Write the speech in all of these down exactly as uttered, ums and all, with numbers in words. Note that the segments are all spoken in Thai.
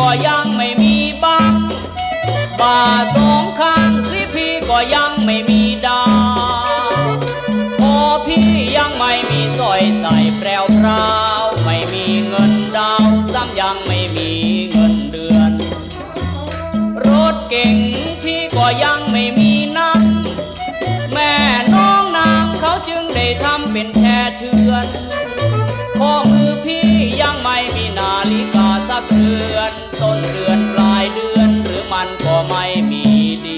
ก็ยังไม่มีบ้างบ่าสองข้างสิพี่ก็ยังไม่มีดาวพอพี่ยังไม่มีสร้อยใส่แปรวพราวไม่มีเงินดาวซ้ำยังไม่มีเงินเดือนรถเก่งพี่ก็ยังไม่มีนั่งแม่น้องนางเขาจึงได้ทำเป็นแช่เชือนข้อมือพี่ยังไม่มีนาฬิกาสักเรือนต้นเดือนปลายเดือนหรือมันก็ไม่มีดี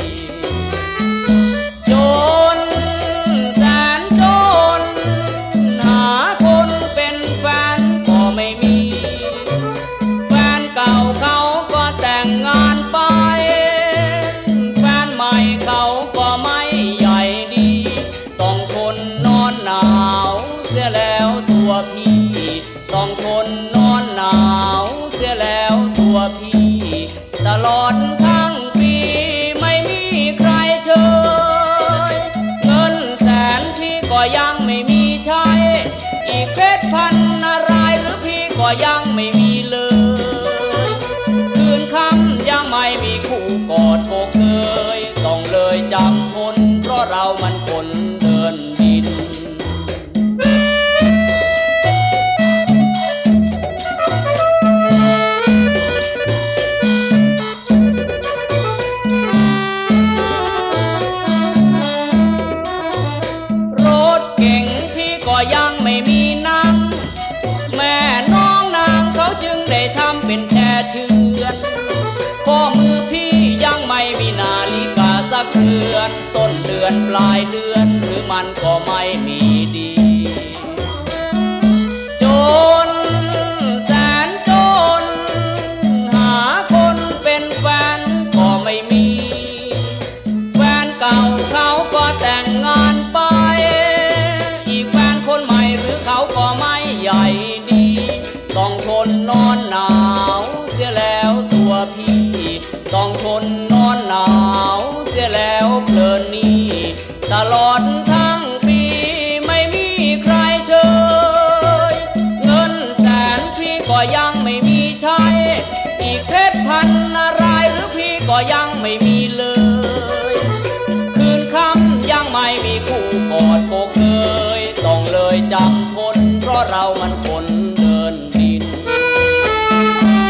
จนแสนจนหาคนเป็นแฟนก็ไม่มีแฟนเก่าเขาก็แต่งงานไปแฟนใหม่เขาก็ไม่ใหญ่ดีต้องทนนอนหนาวเสียแล้วตัวพี่ต้องทนนอนหนาวเสียแล้วตัวพี่ตลอดทั้งปีไม่มีใครเชยเงินแสนพี่ก็ยังไม่มีใช้อีกเพชรพันอะไรหรือพี่ก็ยังไม่มีเลยคืนค่ำยังไม่มีคู่กอดโกเคยต้องเลยจำทนเพราะเรามันคนเดินดินยังไม่มีนั่งแม่น้องนางเขาจึงได้ทำเป็นแช่เชือนข้อมือพี่ยังไม่มีนาฬิกาสักเรือนต้นเดือนปลายเดือนหรือมันก็ไม่มีดีจนแสนจนหาคนเป็นแฟนก็ไม่มีแฟนเก่าเขาก็แต่งงานไปเขาก็ไม่ใหญ่ดีต้องทนนอนหนาวเสียแล้วตัวพี่ต้องทนนอนหนาวเสียแล้วเพลินนี้ตลอดทั้งปีไม่มีใครเชยเงินแสนพี่ก็ยังไม่มีใช้อีกเพชรพันอะไรหรือพี่ก็ยังไม่มีเลยคืนค่ำยังไม่มีคู่กอดโกเคยต้องเลยจำทนเพราะเรามันคนเดินดิน